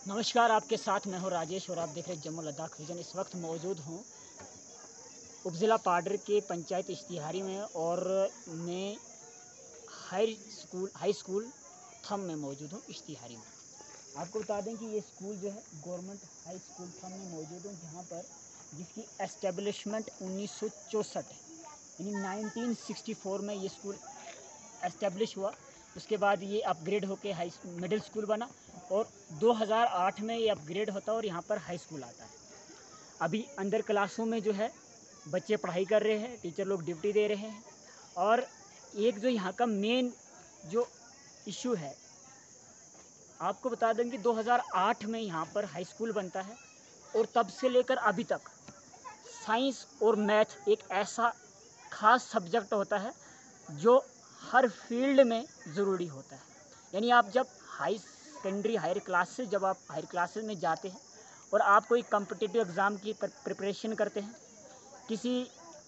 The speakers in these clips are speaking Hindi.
नमस्कार, आपके साथ मैं हूं राजेश और आप देख रहे हैं जम्मू लद्दाख विजन। इस वक्त मौजूद हूं उपजिला पाडर के पंचायत इश्तिहारी में और मैं हाई स्कूल थम में मौजूद हूं इश्तिहारी में। आपको बता दें कि ये स्कूल जो है गवर्नमेंट हाई स्कूल थम में मौजूद हूँ, जहाँ पर जिसकी एस्टेब्लिशमेंट 1964 है, यानी 1964 में ये स्कूल एस्टेब्लिश हुआ। उसके बाद ये अपग्रेड होके मिडिल स्कूल बना और 2008 में ये अपग्रेड होता है और यहाँ पर हाई स्कूल आता है। अभी अंदर क्लासरूम में जो है बच्चे पढ़ाई कर रहे हैं, टीचर लोग ड्यूटी दे रहे हैं। और एक जो यहाँ का मेन जो इशू है, आपको बता दें कि 2008 में यहाँ पर हाई स्कूल बनता है और तब से लेकर अभी तक साइंस और मैथ एक ऐसा खास सब्जेक्ट होता है जो हर फील्ड में ज़रूरी होता है। यानी आप जब हायर क्लासेस में जाते हैं और आप कोई कॉम्पिटिटिव एग्ज़ाम की प्रिपरेशन करते हैं, किसी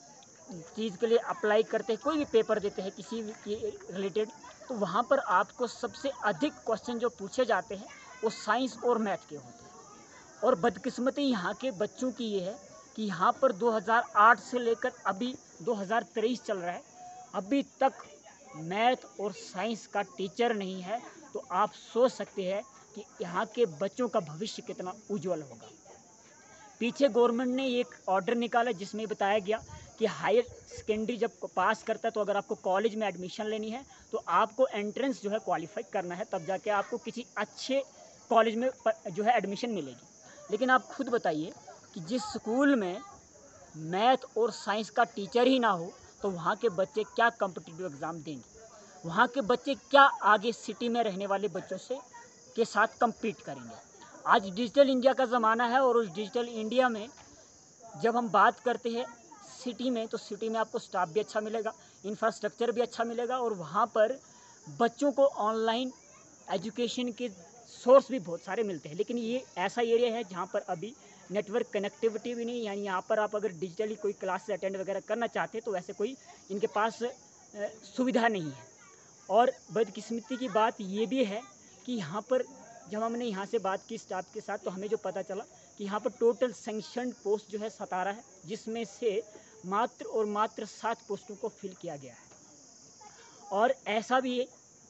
चीज़ के लिए अप्लाई करते हैं, कोई भी पेपर देते हैं किसी के रिलेटेड, तो वहाँ पर आपको सबसे अधिक क्वेश्चन जो पूछे जाते हैं वो साइंस और मैथ के होते हैं। और बदकिस्मती यहाँ के बच्चों की ये है कि यहाँ पर 2008 से लेकर अभी 2023 चल रहा है, अभी तक मैथ और साइंस का टीचर नहीं है। तो आप सोच सकते हैं कि यहाँ के बच्चों का भविष्य कितना उज्जवल होगा। पीछे गवर्नमेंट ने एक ऑर्डर निकाला जिसमें बताया गया कि हायर सेकेंडरी जब पास करता है तो अगर आपको कॉलेज में एडमिशन लेनी है तो आपको एंट्रेंस जो है क्वालिफाई करना है, तब जाके आपको किसी अच्छे कॉलेज में जो है एडमिशन मिलेगी। लेकिन आप खुद बताइए कि जिस स्कूल में मैथ और साइंस का टीचर ही ना हो तो वहाँ के बच्चे क्या कॉम्पिटिटिव एग्ज़ाम देंगे, वहाँ के बच्चे क्या आगे सिटी में रहने वाले बच्चों से के साथ कम्पीट करेंगे। आज डिजिटल इंडिया का ज़माना है और उस डिजिटल इंडिया में जब हम बात करते हैं सिटी में, तो सिटी में आपको स्टाफ भी अच्छा मिलेगा, इंफ्रास्ट्रक्चर भी अच्छा मिलेगा और वहाँ पर बच्चों को ऑनलाइन एजुकेशन के सोर्स भी बहुत सारे मिलते हैं। लेकिन ये ऐसा एरिया है जहाँ पर अभी नेटवर्क कनेक्टिविटी भी नहीं, यानी यहाँ पर आप अगर डिजिटली कोई क्लास अटेंड वगैरह करना चाहते हैं तो वैसे कोई इनके पास सुविधा नहीं है। और बदकिस्मती की बात ये भी है कि यहाँ पर जब हमने यहाँ से बात की स्टाफ के साथ तो हमें जो पता चला कि यहाँ पर टोटल सैंक्शनड पोस्ट जो है 17 है, जिसमें से मात्र 7 पोस्टों को फिल किया गया है। और ऐसा भी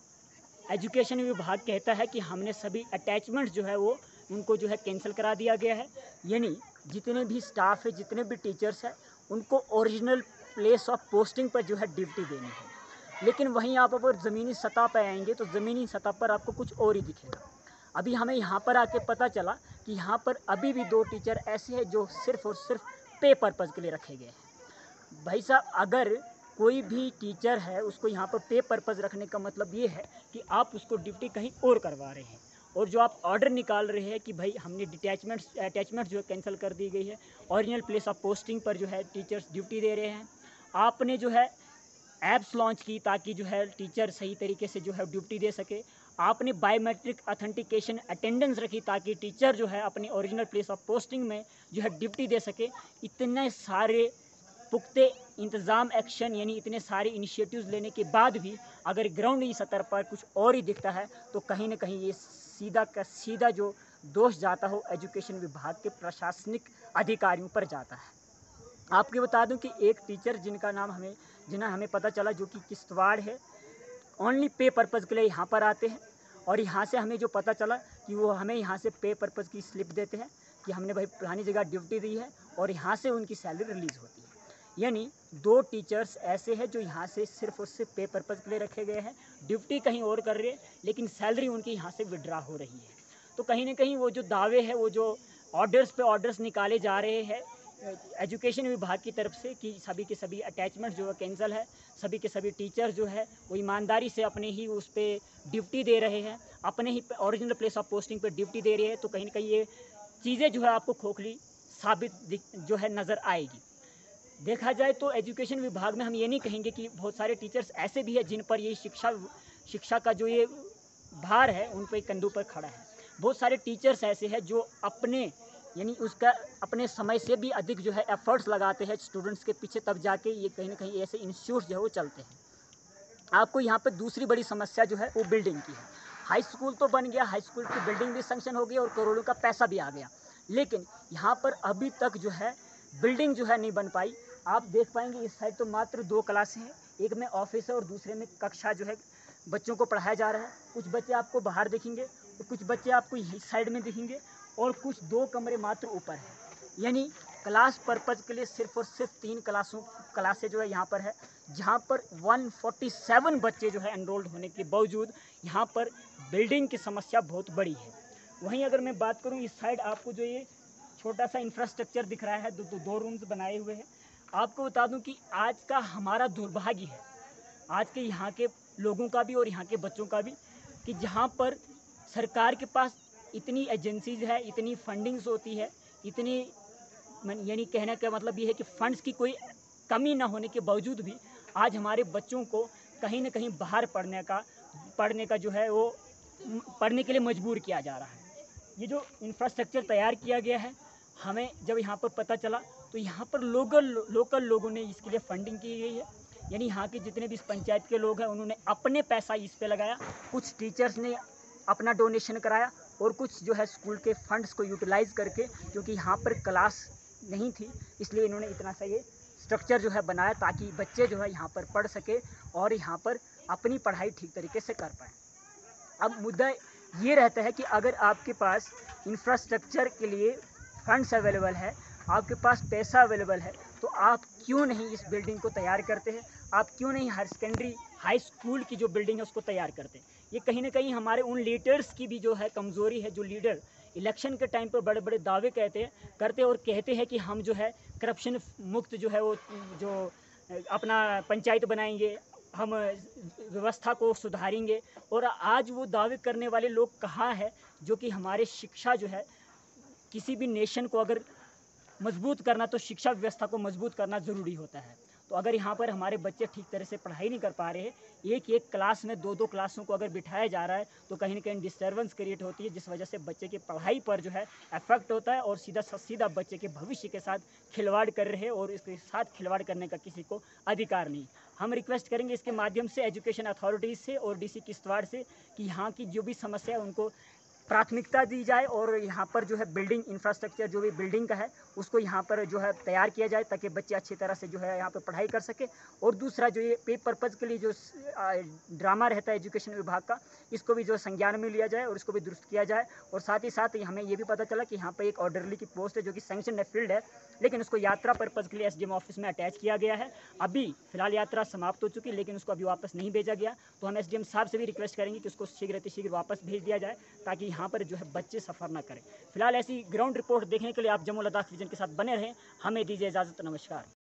एजुकेशन विभाग कहता है कि हमने सभी अटैचमेंट जो है वो उनको जो है कैंसिल करा दिया गया है, यानी जितने भी स्टाफ है, जितने भी टीचर्स हैं, उनको ओरिजिनल प्लेस ऑफ पोस्टिंग पर जो है ड्यूटी देनी है। लेकिन वहीं आप अगर ज़मीनी सतह पर आएंगे तो ज़मीनी सतह पर आपको कुछ और ही दिखेगा। अभी हमें यहाँ पर आके पता चला कि यहाँ पर अभी भी 2 टीचर ऐसे हैं जो सिर्फ़ और सिर्फ पे पर्पज़ के लिए रखे गए हैं। भाई साहब, अगर कोई भी टीचर है उसको यहाँ पर पे पर्पज़ रखने का मतलब ये है कि आप उसको ड्यूटी कहीं और करवा रहे हैं। और जो आप ऑर्डर निकाल रहे हैं कि भाई हमने अटैचमेंट जो है कैंसिल कर दी गई है, ओरिजिनल प्लेस ऑफ पोस्टिंग पर जो है टीचर्स ड्यूटी दे रहे हैं। आपने जो है ऐप्स लॉन्च की ताकि जो है टीचर सही तरीके से जो है ड्यूटी दे सके। आपने बायोमेट्रिक ऑथेंटिकेशन अटेंडेंस रखी ताकि टीचर जो है अपनी ओरिजिनल प्लेस ऑफ पोस्टिंग में जो है ड्यूटी दे सके। इतने सारे पुख्ते इंतज़ाम एक्शन, यानी इतने सारे इनिशिएटिव्स लेने के बाद भी अगर ग्राउंड की सतह पर कुछ और ही दिखता है तो कहीं ना कहीं ये सीधा का सीधा जो दोष जाता हो एजुकेशन विभाग के प्रशासनिक अधिकारियों पर जाता है। आपको बता दूं कि एक टीचर जिन्हें हमें पता चला जो कि किश्तवाड़ है, ओनली पे पर्पज़ के लिए यहाँ पर आते हैं। और यहाँ से हमें जो पता चला कि वो हमें यहाँ से पे पर्पज़ की स्लिप देते हैं कि हमने भाई पुरानी जगह ड्यूटी दी है और यहाँ से उनकी सैलरी रिलीज़ होती है। यानी 2 टीचर्स ऐसे हैं जो यहाँ से सिर्फ और सिर्फ पे पर्पज़ के लिए रखे गए हैं, ड्यूटी कहीं और कर रहे हैं लेकिन सैलरी उनकी यहाँ से विड्रा हो रही है। तो कहीं ना कहीं वो जो दावे हैं, वो जो ऑर्डर्स पे ऑर्डर्स निकाले जा रहे हैं एजुकेशन विभाग की तरफ से कि सभी के सभी अटैचमेंट जो है कैंसिल है, सभी के सभी टीचर जो है वो ईमानदारी से अपने ही उस पर ड्यूटी दे रहे हैं, अपने ही ओरिजिनल प्लेस ऑफ पोस्टिंग पे ड्यूटी दे रहे हैं, तो कहीं ना कहीं ये चीज़ें जो है आपको खोखली साबित जो है नज़र आएगी। देखा जाए तो एजुकेशन विभाग में हम ये नहीं कहेंगे कि बहुत सारे टीचर्स ऐसे भी हैं जिन पर ये शिक्षा का जो ये भार है उन पर कंधों पर खड़ा है। बहुत सारे टीचर्स ऐसे हैं जो अपने समय से भी अधिक जो है एफर्ट्स लगाते हैं स्टूडेंट्स के पीछे, तब जाके ये कहीं ना कहीं ऐसे इंस्टीट्यूट जो है वो चलते हैं। आपको यहाँ पर दूसरी बड़ी समस्या जो है वो बिल्डिंग की है। हाई स्कूल तो बन गया, हाई स्कूल की बिल्डिंग भी सैंक्शन हो गई और करोड़ों का पैसा भी आ गया, लेकिन यहाँ पर अभी तक जो है बिल्डिंग जो है नहीं बन पाई। आप देख पाएंगे इस साइड तो मात्र 2 क्लासें हैं, एक में ऑफिस है और दूसरे में कक्षा जो है बच्चों को पढ़ाया जा रहा है। कुछ बच्चे आपको बाहर दिखेंगे और कुछ बच्चे आपको इस साइड में दिखेंगे और कुछ 2 कमरे मात्र ऊपर है। यानी क्लास पर्पज़ के लिए सिर्फ और सिर्फ 3 क्लासें जो है यहाँ पर है, जहाँ पर 147 बच्चे जो है एनरोल्ड होने के बावजूद यहाँ पर बिल्डिंग की समस्या बहुत बड़ी है। वहीं अगर मैं बात करूँ इस साइड आपको जो ये छोटा सा इंफ्रास्ट्रक्चर दिख रहा है, दो रूम्स बनाए हुए हैं। आपको बता दूं कि आज का हमारा दुर्भाग्य है, आज के यहाँ के लोगों का भी और यहाँ के बच्चों का भी, कि जहाँ पर सरकार के पास इतनी एजेंसीज है, इतनी फंडिंग्स होती है, इतनी यानी कहने का मतलब ये है कि फंड्स की कोई कमी ना होने के बावजूद भी आज हमारे बच्चों को कहीं ना कहीं बाहर पढ़ने का जो है वो पढ़ने के लिए मजबूर किया जा रहा है। ये जो इंफ्रास्ट्रक्चर तैयार किया गया है, हमें जब यहाँ पर पता चला तो यहाँ पर लोकल लोगों ने इसके लिए फंडिंग की गई है। यानी यहाँ के जितने भी इस पंचायत के लोग हैं उन्होंने अपने पैसा इस पे लगाया, कुछ टीचर्स ने अपना डोनेशन कराया और कुछ जो है स्कूल के फंड्स को यूटिलाइज़ करके, क्योंकि यहाँ पर क्लास नहीं थी इसलिए इन्होंने इतना सा ये स्ट्रक्चर जो है बनाया ताकि बच्चे जो है यहाँ पर पढ़ सके और यहाँ पर अपनी पढ़ाई ठीक तरीके से कर पाएँ। अब मुद्दा ये रहता है कि अगर आपके पास इंफ्रास्ट्रक्चर के लिए फंड्स अवेलेबल है, आपके पास पैसा अवेलेबल है, तो आप क्यों नहीं इस बिल्डिंग को तैयार करते हैं? आप क्यों नहीं हाई स्कूल की जो बिल्डिंग है उसको तैयार करते हैं? ये कहीं ना कहीं हमारे उन लीडर्स की भी जो है कमज़ोरी है, जो लीडर इलेक्शन के टाइम पर बड़े बड़े दावे करते और कहते हैं कि हम जो है करप्शन मुक्त जो है वो जो अपना पंचायत बनाएंगे, हम व्यवस्था को सुधारेंगे, और आज वो दावे करने वाले लोग कहाँ हैं? जो कि हमारे शिक्षा जो है, किसी भी नेशन को अगर मजबूत करना तो शिक्षा व्यवस्था को मजबूत करना ज़रूरी होता है। तो अगर यहाँ पर हमारे बच्चे ठीक तरह से पढ़ाई नहीं कर पा रहे हैं, एक क्लास में 2 क्लासों को अगर बिठाया जा रहा है तो कहीं ना कहीं डिस्टर्बेंस क्रिएट होती है, जिस वजह से बच्चे की पढ़ाई पर जो है इफेक्ट होता है और सीधा बच्चे के भविष्य के साथ खिलवाड़ कर रहे हैं और इसके साथ खिलवाड़ करने का किसी को अधिकार नहीं। हम रिक्वेस्ट करेंगे इसके माध्यम से एजुकेशन अथॉरिटीज़ से और DC किश्तवाड़ से कि यहाँ की जो भी समस्या है उनको प्राथमिकता दी जाए और यहाँ पर जो है बिल्डिंग इंफ्रास्ट्रक्चर जो भी बिल्डिंग का है उसको यहाँ पर जो है तैयार किया जाए ताकि बच्चे अच्छी तरह से जो है यहाँ पर पढ़ाई कर सके। और दूसरा जो ये पे पर्पज़ के लिए जो ड्रामा रहता है एजुकेशन विभाग का, इसको भी जो संज्ञान में लिया जाए और इसको भी दुरुस्त किया जाए। और साथ ही साथ हमें ये भी पता चला कि यहाँ पर एक ऑर्डरली की पोस्ट है जो कि सैंक्शन है, फील्ड है, लेकिन उसको यात्रा पर्पज़ के लिए SDM ऑफिस में अटैच किया गया है। अभी फिलहाल यात्रा समाप्त हो चुकी, लेकिन उसको अभी वापस नहीं भेजा गया। तो हम SDM साहब से भी रिक्वेस्ट करेंगे कि उसको शीघ्र वापस भेज दिया जाए ताकि यहाँ पर जो है बच्चे सफ़र ना करें। फिलहाल ऐसी ग्राउंड रिपोर्ट देखने के लिए आप जम्मू लद्दाख विजन के साथ बने रहें। हमें दीजिए इजाज़त। नमस्कार।